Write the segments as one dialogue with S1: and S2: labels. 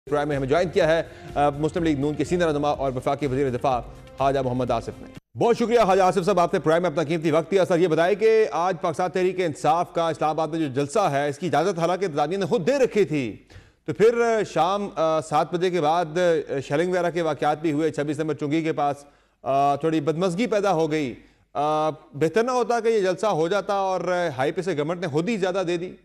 S1: Programme में हमें join किया है मुस्लिम लीग नून के सीनियर रहनुमा और वफाकी वजीर दिफा ख्वाजा मोहम्मद आसिफ ने। बहुत शुक्रिया ख्वाजा आसिफ साहब, आपने प्रोग्राम में अपना कीमती वक्त दिया। सर ये बताएं कि आज पाकिस्तान तहरीक इंसाफ का इस्लामाबाद में जो जलसा है, इसकी इजाज़त हालांकि इंतजामिया ने खुद दे रखी थी, तो फिर शाम 7 बजे के बाद शेलिंग वगैरह के वाक़यात भी हुए 26 नंबर चुंगी के पास, थोड़ी बदमज़गी पैदा हो गई। बेहतर ना होता कि ये जलसा हो जाता और हाई पे से गवर्नमेंट ने खुद ही ज़्यादा दे दी?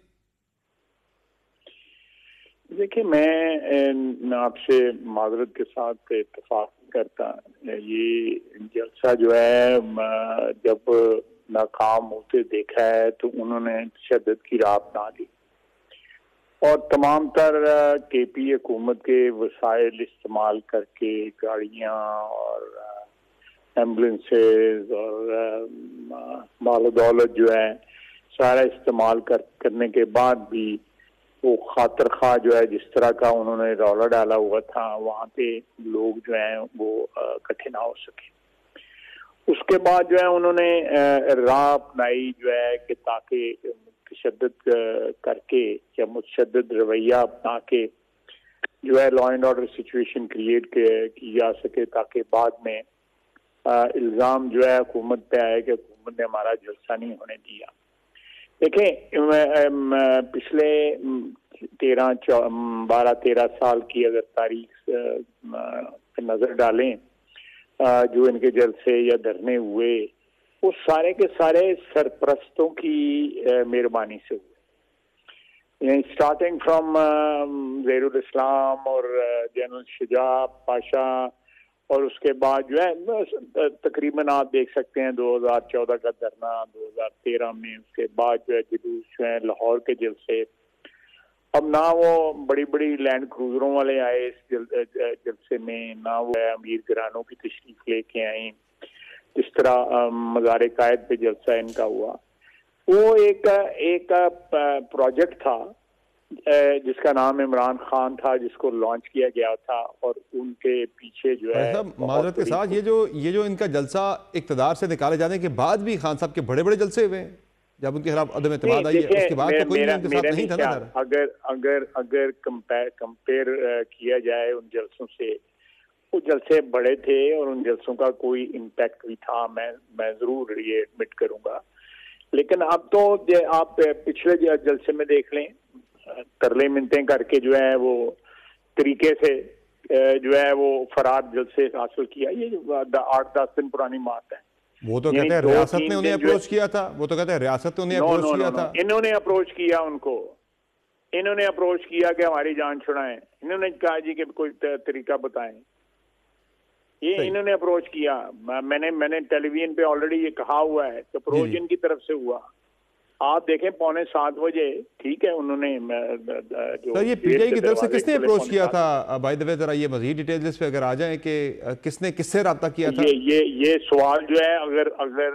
S2: देखिए, मैं आपसे माजरत के साथ इत्तेफाक करता। ये जलसा जो है जब नाकाम होते देखा है तो उन्होंने तशद्दुद की राह अपना ली और तमाम तर केपी हुकूमत के वसाइल इस्तेमाल करके गाड़ियाँ और एम्बुलेंसेज और माल दौलत जो है सारा इस्तेमाल करने के बाद भी वो खातर खा जो है जिस तरह का उन्होंने रौला डाला हुआ था, वहाँ पे लोग जो हैं वो इकट्ठे ना हो सके। उसके बाद जो है उन्होंने राह अपनाई जो है कि ताकि तशद्दुद करके या मुतशद्दिद रवैया अपना के जो है law and order situation create की जा सके, ताकि बाद में इल्ज़ाम जो है हुकूमत पे आए कि हुकूमत ने हमारा जलसा नहीं होने दिया। देखें, पिछले 12-13 साल की अगर तारीख पे नजर डालें, जो इनके जलसे या धरने हुए वो सारे के सारे सरप्रस्तों की मेहरबानी से हुए, स्टार्टिंग फ्रॉम ज़हीरुल इस्लाम और जनरल शुजा पाशा, और उसके बाद जो है तकरीबन आप देख सकते हैं 2014 का धरना, 2013 में, उसके बाद जो है जुलूस जो है लाहौर के जलसे। अब ना वो बड़ी बड़ी लैंड क्रूजरों वाले आए इस जलसे में, ना वो अमीर घरानों की तशरीफ लेके आई, जिस तरह मज़ार कायद पे जलसा इनका हुआ। वो एक प्रोजेक्ट था जिसका नाम इमरान खान था, जिसको लॉन्च किया गया था, और उनके पीछे जो है
S1: माजरत के साथ ये जो इनका जलसा इक्तदार से निकाले जाने के बाद भी खान साहब के बड़े बड़े जलसे हुए, जब उनके खिलाफ अदम एतमाद आई है, उसके बाद तो कोई उनके साथ नहीं था ना।
S2: अगर कंपेयर किया जाए उन जलसों से, वो जलसे बड़े थे और उन जलसों का कोई इम्पैक्ट भी था, मैं जरूर ये एडमिट करूंगा। लेकिन अब तो आप पिछले जलसे में देख लें, तरले मिनतें करके जो है वो तरीके से जो है वो फरार जलसे हासिल किया। ये 8-10 दिन पुरानी बात है।
S1: वो तो कहते हैं रियासत ने उन्हें अप्रोच किया था, वो तो कहते हैं रियासत ने उन्हें अप्रोच किया था।
S2: इन्होंने अप्रोच किया उनको, इन्होंने अप्रोच किया कि हमारी जान छुड़ाएं, इन्होंने कहा जी कि कोई तरीका बताएं, ये इन्होंने अप्रोच किया। मैंने टेलीविजन पे ऑलरेडी ये कहा हुआ है कि अप्रोच इनकी तरफ से हुआ। आप देखें 6:45 बजे, ठीक है, उन्होंने जो
S1: सर ये पीटीआई की तरफ से किसने अप्रोच किया था? बाय द वे जरा ये मजीद डिटेल्स पे अगर आ जाएं कि किसने किससे राब्ता किया था।
S2: ये सवाल जो है अगर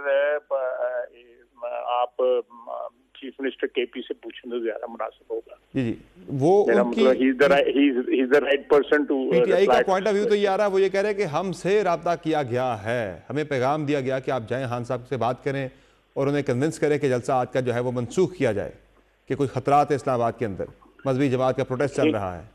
S2: आप चीफ मिनिस्टर केपी से पूछें तो ज्यादा मुनासिब होगा।
S1: जी वो उनकी
S2: राइट पर्सन टू।
S1: पीटीआई का पॉइंट ऑफ व्यू तो ये आ रहा है, वो ये कह रहे हैं कि हमसे राब्ता किया गया है, हमें पैगाम दिया गया कि आप जाएं खान साहब से बात करें और उन्हें कन्विंस करें कि जलसा आज का जो है वो मनसूख किया जाए, कि कोई खतरात है इस्लामाबाद के अंदर, मजहबी जमात का प्रोटेस्ट चल रहा है।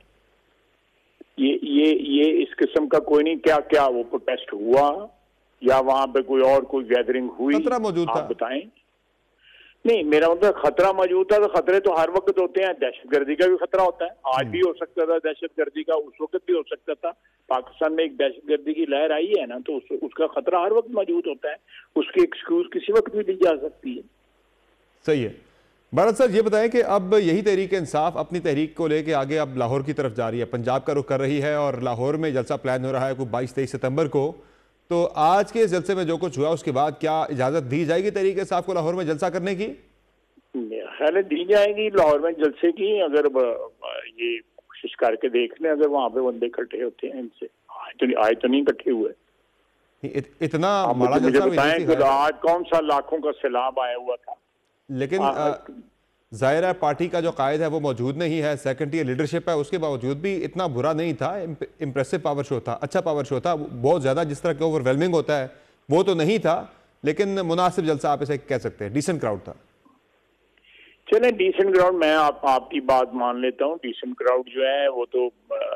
S2: ये इस किस्म का कोई नहीं, क्या वो प्रोटेस्ट हुआ या वहां पे कोई गैदरिंग हुई?
S1: खतरा मौजूद था,
S2: बताएं। नहीं, मेरा मतलब खतरा मौजूद था, तो खतरे तो हर वक्त होते हैं। दहशतगर्दी का भी खतरा होता है, आज भी हो सकता था दहशतगर्दी का, उस वक्त भी हो सकता था। पाकिस्तान में एक दहशतगर्दी की लहर आई है ना, तो उसका खतरा हर वक्त मौजूद होता है, उसकी एक्सक्यूज किसी वक्त भी दी जा सकती है।
S1: सही है। भारत सर ये बताएं कि अब यही तहरीक इंसाफ अपनी तहरीक को लेके आगे अब लाहौर की तरफ जा रही है, पंजाब का रुख कर रही है और लाहौर में जलसा प्लान हो रहा है कोई 22-23 सितंबर को। तो आज के जलसे में जो कुछ हुआ उसके बाद क्या इजाजत दी जाएगी तहरीक इंसाफ को लाहौर में जलसा करने की?
S2: खैर दी जाएगी लाहौर में जलसे की, अगर ये कोशिश करके देख लें, अगर वहाँ पे बंदे इकट्ठे होते हैं। इनसे आए तो नहीं इकट्ठे हुए।
S1: इतना बड़ा जलसा
S2: बताएं कि आज कौन सा लाखों का सैलाब आया हुआ था।
S1: लेकिन जाहिर है पार्टी का जो कायद है वो मौजूद नहीं है, सेकंड ईयर लीडरशिप है, उसके बावजूद भी इतना बुरा नहीं था। इम्प्रेसिव पावर शो था, अच्छा पावर शो था, बहुत ज़्यादा जिस तरह के ओवरवेलमिंग होता है वो तो नहीं था, लेकिन मुनासिब जलसा आप इसे कह सकते हैं, डिसेंट क्राउड था।
S2: चलें, डिसेंट क्राउड, मैं आपकी बात मान लेता हूँ। डिसेंट क्राउड जो है वो तो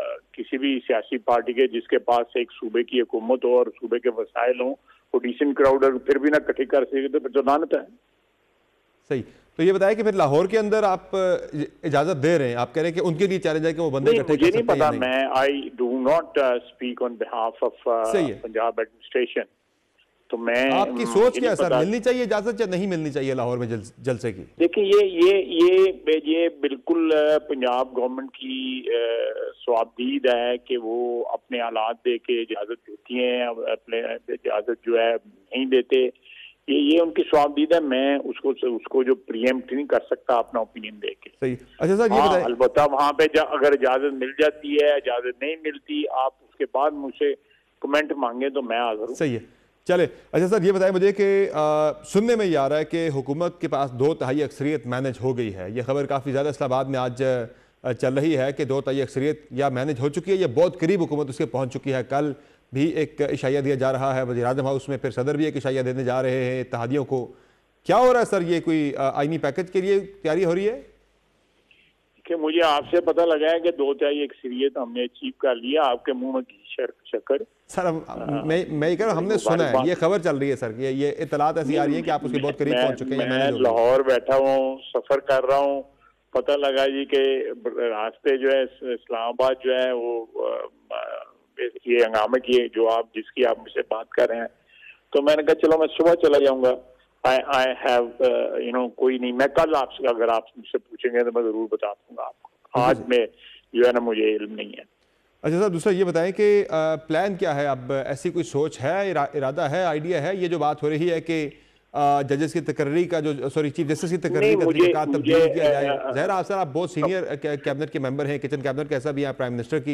S2: किसी भी सियासी पार्टी के जिसके पास एक सूबे की हुकूमत हो और सूबे के वसाइल हों, वो डिसेंट क्राउड फिर भी ना इकट्ठी कर सके तो फिर तो लानत है।
S1: सही। तो ये बताया कि फिर लाहौर के अंदर आप इजाजत दे रहे हैं, आप कह रहे हैं कि उनके लिए चैलेंज है कि वो बंदे इकट्ठे कर सकते हैं?
S2: मुझे नहीं पता, मैं I do not speak on behalf of Punjab administration. तो मैं,
S1: आपकी सोच क्या है सर, मिलनी चाहिए इजाजत या नहीं मिलनी चाहिए लाहौर में जलसे की?
S2: देखिए ये बिल्कुल पंजाब गवर्नमेंट की स्वाबदीद है कि वो अपने हालात दे के इजाजत देती हैं, अपने इजाजत जो है नहीं देते, ये उनकी स्वाबदीद है। मैं उसको जो प्रीएम्प्ट नहीं कर सकता अपना ओपिनियन दे के।
S1: सही। अच्छा सर ये बताइए,
S2: अलबत्ता वहाँ पे अगर इजाजत मिल जाती है, इजाजत नहीं मिलती, आप उसके बाद मुझसे कमेंट मांगे तो मैं हाजिर हूँ।
S1: सही है, चले। अच्छा सर ये बताएं मुझे कि सुनने में ये आ रहा है कि हुकूमत के पास 2/3 अक्सरियत मैनेज हो गई है। ये खबर काफ़ी ज़्यादा इस्लामाबाद में आज चल रही है कि 2/3 अक्सरियत या मैनेज हो चुकी है या बहुत करीब हुकूमत उसके पहुँच चुकी है। कल भी एक इशाया दिया जा रहा है वज़ीर-ए-आज़म हाउस में, फिर सदर भी एक इशाया देने जा रहे हैं इत्तेहादियों को। क्या हो रहा है सर, ये कोई आईनी पैकेज के लिए तैयारी हो रही है?
S2: कि मुझे आपसे पता लगा है कि 2/3 अक्सरियत हमने अचीव कर लिया। आपके मुंह में शक्कर
S1: सर, मैं ये कह रहा हूँ, हमने सुना है, ये खबर चल रही है सर, ये इत्तलात ऐसी आ रही है कि आप उसके बहुत करीब पहुंच चुके हैं।
S2: मैं लाहौर बैठा हूँ, सफर कर रहा हूँ, पता लगा जी के रास्ते जो है इस्लामाबाद जो है वो ये हंगामे की जो जिसकी आप मुझसे बात कर रहे हैं, तो मैंने कहा चलो मैं सुबह चला जाऊंगा। आई हैव कोई नहीं, मैं कल आपसे, अगर आप मुझसे पूछेंगे तो मैं जरूर बता दूंगा आपको। आज में जो है ना मुझे इल्म नहीं है।
S1: अच्छा सर, दूसरा ये बताएं कि प्लान क्या है अब? ऐसी कोई सोच है, इरादा है, आइडिया है? ये जो बात हो रही है कि जजेस की तकर्री का जो चीफ जस्टिस की तकर्री का तब्दील किया जाए। ज़ाहिर है सर आप बहुत सीनियर कैबिनेट के मेंबर हैं, किचन कैबिनेट कैसा भी है प्राइम मिनिस्टर की।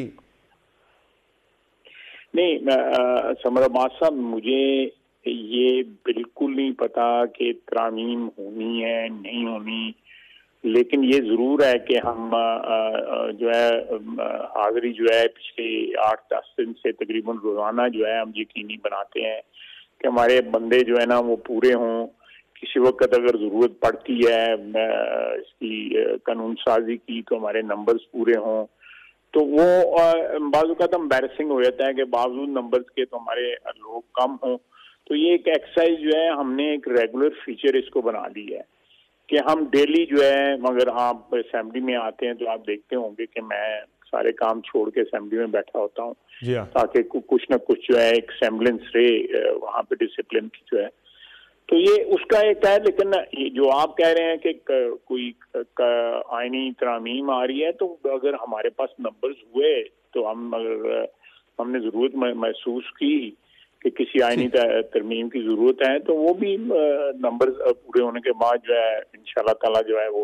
S2: नहीं समर अब्बास साहब, मुझे ये बिल्कुल नहीं पता कि तरामीम होनी है नहीं होनी, लेकिन ये जरूर है कि हम जो है हाजिरी जो है पिछले 8-10 दिन से तकरीबन रोजाना जो है हम यकीनी बनाते हैं कि हमारे बंदे जो है ना वो पूरे हों। किसी वक्त अगर जरूरत पड़ती है इसकी कानून साजी की तो हमारे नंबर्स पूरे हों। तो वो बाजू का तो एम्बैरेसिंग हो जाता है कि बावजूद नंबर्स के तो हमारे लोग कम हों। तो ये एक एक्सरसाइज जो है हमने एक रेगुलर फीचर इसको बना ली है कि हम डेली जो है, मगर आप असेंबली में आते हैं तो आप देखते होंगे कि मैं सारे काम छोड़ के असेंबली में बैठा होता हूँ ताकि कुछ ना कुछ जो है एक सेम्बलेंस रहे वहाँ पे डिसिप्लिन की जो है। तो ये उसका एक है, लेकिन जो आप कह रहे हैं कि कोई आईनी तरामीम आ रही है, तो अगर हमारे पास नंबर्स हुए तो अगर हमने जरूरत महसूस की कि किसी आईनी तरमीम की जरूरत है तो वो भी नंबर पूरे होने के बाद जो है इंशाल्लाह ताला जो है वो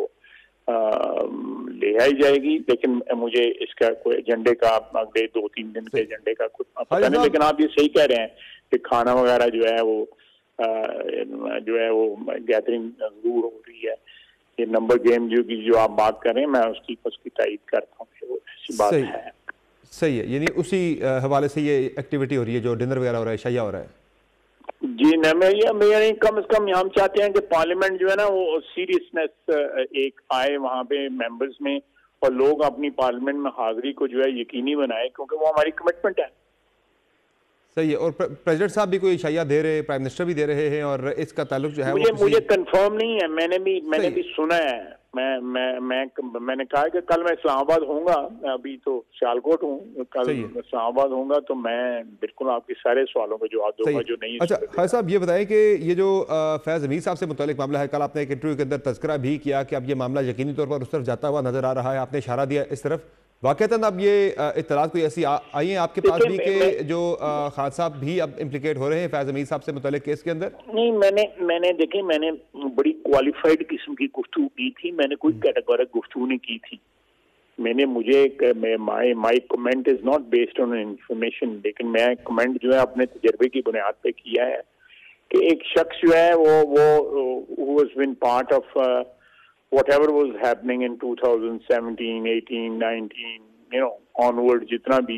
S2: ले आई जाएगी। लेकिन मुझे इसका कोई एजेंडे का अगले 2-3 दिन के एजेंडे का कुछ पता नहीं, लेकिन आप ये सही कह रहे हैं कि खाना वगैरह जो है वो गैदरिंग जरूर हो रही है। ये नंबर गेम जो आप बात कर रहे हैं, मैं उसकी तारीफ करता हूँ, वो ऐसी बात है।
S1: सही है, यानी उसी हवाले से ये एक्टिविटी हो रही है जो डिनर वगैरह हो रहा है, शाया हो रहा है।
S2: जी न, मैं कम से कम हम चाहते हैं कि पार्लियामेंट जो है ना वो सीरियसनेस एक आए वहाँ पे मेंबर्स में, और लोग अपनी पार्लियामेंट में हाजिरी को जो है यकीनी बनाए, क्योंकि वो हमारी कमिटमेंट है।
S1: सही है। और प्रेसिडेंट साहब भी कोई इशाया दे रहे हैं, प्राइम मिनिस्टर भी दे रहे हैं, और इसका ताल्लुक जो है
S2: मुझे कंफर्म नहीं है। मैंने भी सुना है। मैंने कहा कि कल मैं इस्लामाबाद होऊंगा, अभी तो सियालकोट हूँ, कल इस्लामाबाद होऊंगा तो मैं बिल्कुल आपके सारे सवालों का जवाब दूंगा जो नहीं।
S1: अच्छा खान साहब ये बताएं कि ये जो फैज़ हमीद साहब से मुतालिक मामला है, कल आपने एक इंटरव्यू के अंदर तज़किरा भी किया कि अब ये मामला यकीनी तौर पर उस तरफ जाता हुआ नजर आ रहा है, आपने इशारा दिया इस तरफ। वाक़तन अब ये इत्तलात कोई ऐसी आई हैं आपके पास भी कि जो खान साहब भी अब इम्प्लिकेट हो रहे हैं फैज़ हमीद साहब से मुतालिक केस के अंदर?
S2: नहीं, मैंने बड़ी क्वालिफाइड किस्म की गुफ्तगू की थी, मैंने कोई कैटेगोरिक गुफ्तगू नहीं की थी। My comment is not based on information, लेकिन मैं कमेंट जो है अपने तजर्बे की बुनियाद पे किया है कि एक शख्स जो है वो has been part of whatever was happening in 2017, 18, 19, onward, जितना भी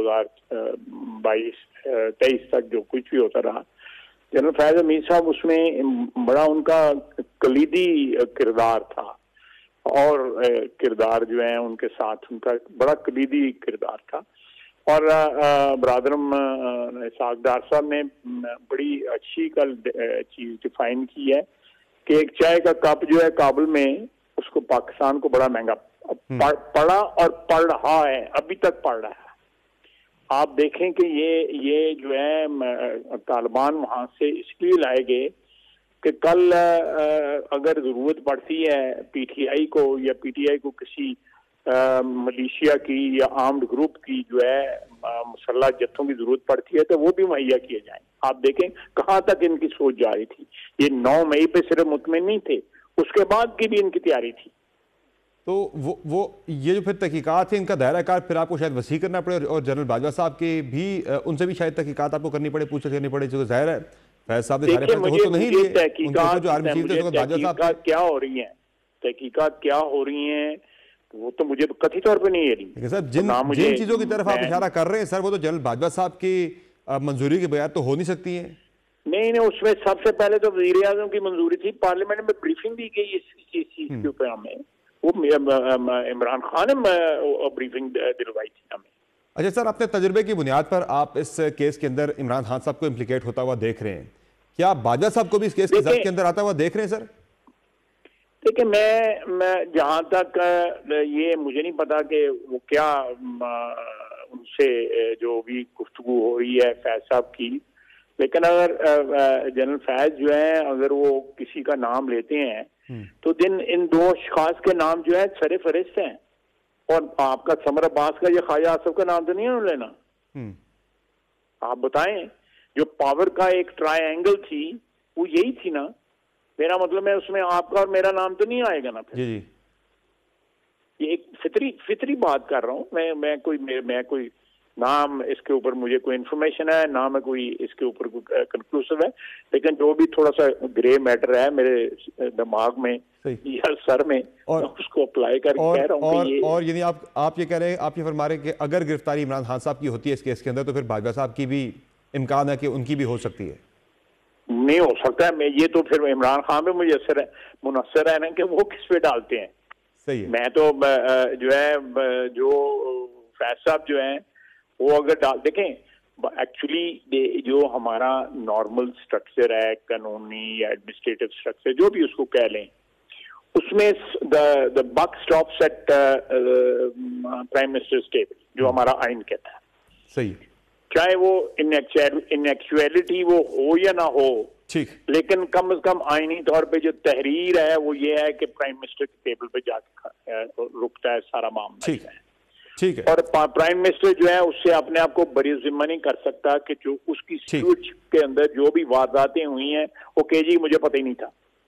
S2: 2022-23 तक जो कुछ भी होता रहा, जनरल फैज़ हमीद साहब उसमें बड़ा उनका कलीदी किरदार था, और किरदार जो है उनके साथ उनका बड़ा कलीदी किरदार था। और ब्रादरम सागदार साहब ने बड़ी अच्छी कल चीज डिफाइन की है कि एक चाय का कप जो है काबुल में, उसको पाकिस्तान को बड़ा महंगा पड़ा और पड़ रहा है, अभी तक पड़ रहा है। आप देखें कि ये जो है तालिबान वहां से इसलिए लाए गए कि कल अगर जरूरत पड़ती है पीटीआई को या पीटीआई को किसी मलेशिया की या आर्म्ड ग्रुप की जो है मुसल्लह जत्थों की जरूरत पड़ती है तो वो भी मुहैया किए जाए। आप देखें कहाँ तक इनकी सोच जा रही थी। ये 9 मई पे सिर्फ मुतमिन नहीं थे, उसके बाद की भी इनकी तैयारी थी।
S1: तो वो ये जो फिर तहकीकात है इनका दायरा कार फिर आपको शायद वसी करना पड़े, और जनरल बाजवा साहब के भी उनसे भी शायद तहकीकात आपको करनी पड़े, पूछताछ करनी पड़े, जो जाहिर है फैज साहब ने सारे फैसले तो नहीं लिए।
S2: तहकीकात क्या हो रही है, तहकीकात क्या हो रही है वो तो मुझे कथित तौर पे नहीं है।
S1: लेकिन सर जिन चीजों की तरफ आप इशारा कर रहे हैं सर, वो तो जनरल बाजवा साहब की मंजूरी के बगैर तो हो नहीं सकती है।
S2: नहीं, उसमें सबसे पहले तो वज़ीर आज़म की मंजूरी थी, पार्लियामेंट में ब्रीफिंग दी गई इस चीज के ऊपर हमें, वो इमरान खान ने ब्रीफिंग दिलवाई थी हमें।
S1: अच्छा सर, अपने तजुर्बे की बुनियाद पर आप इस केस के अंदर इमरान खान साहब को इम्प्लीकेट होता हुआ देख रहे हैं, क्या बाजवा साहब को भी इस केस की जद के अंदर आता हुआ देख रहे हैं सर?
S2: देखिए मैं जहां तक ये मुझे नहीं पता कि वो क्या उनसे जो भी गुफ्तगू हो रही है फैज साहब की, लेकिन अगर जनरल फैज जो है अगर वो किसी का नाम लेते हैं तो इन 2 अशखास के नाम जो है सरे फहरिस्त हैं, और आपका समर अब्बास का या ख्वाजा आसिफ का नाम तो नहीं है लेना। आप बताएं, जो पावर का एक ट्रायंगल थी वो यही थी ना, मेरा मतलब है उसमें आपका और मेरा नाम तो नहीं आएगा ना फिर।
S1: जी।
S2: ये एक फितरी बात कर रहा हूँ मैं कोई नाम इसके ऊपर मुझे कोई इन्फॉर्मेशन है ना, मैं कोई इसके ऊपर कंक्लूसिव है, लेकिन जो भी थोड़ा सा ग्रे मैटर है मेरे दिमाग में या सर में, और उसको अप्लाई करके कह रहा हूँ।
S1: और यानी आप ये कह रहे हैं, आप ये फरमा रहे हैं कि अगर गिरफ्तारी इमरान खान साहब की होती है इस केस के अंदर तो फिर बाजवा साहब की भी इम्कान है कि उनकी भी हो सकती है?
S2: नहीं हो सकता है, मैं ये तो फिर इमरान खान पे मुझे मुनसर है ना कि वो किस पे डालते हैं।
S1: सही है।
S2: मैं तो जो है जो फैज साहब जो है वो अगर देखें एक्चुअली जो हमारा नॉर्मल स्ट्रक्चर है, कानूनी या एडमिनिस्ट्रेटिव स्ट्रक्चर जो भी उसको कह लें, उसमें the buck stops at prime minister's table, जो हमारा आइन कहता है।
S1: सही।
S2: चाहे वो इन एक्चुअलिटी वो हो या ना हो,
S1: ठीक,
S2: लेकिन कम से कम आईनी तौर पे जो तहरीर है वो ये है कि प्राइम मिनिस्टर के टेबल पे जाके रुकता है सारा मामला।
S1: ठीक है।
S2: और प्राइम मिनिस्टर जो है उससे अपने आप को बरी जिम्मा नहीं कर सकता कि जो उसकी स्टूडेंट के अंदर जो भी वारदातें हुई हैं वो जी मुझे पता ही नहीं था।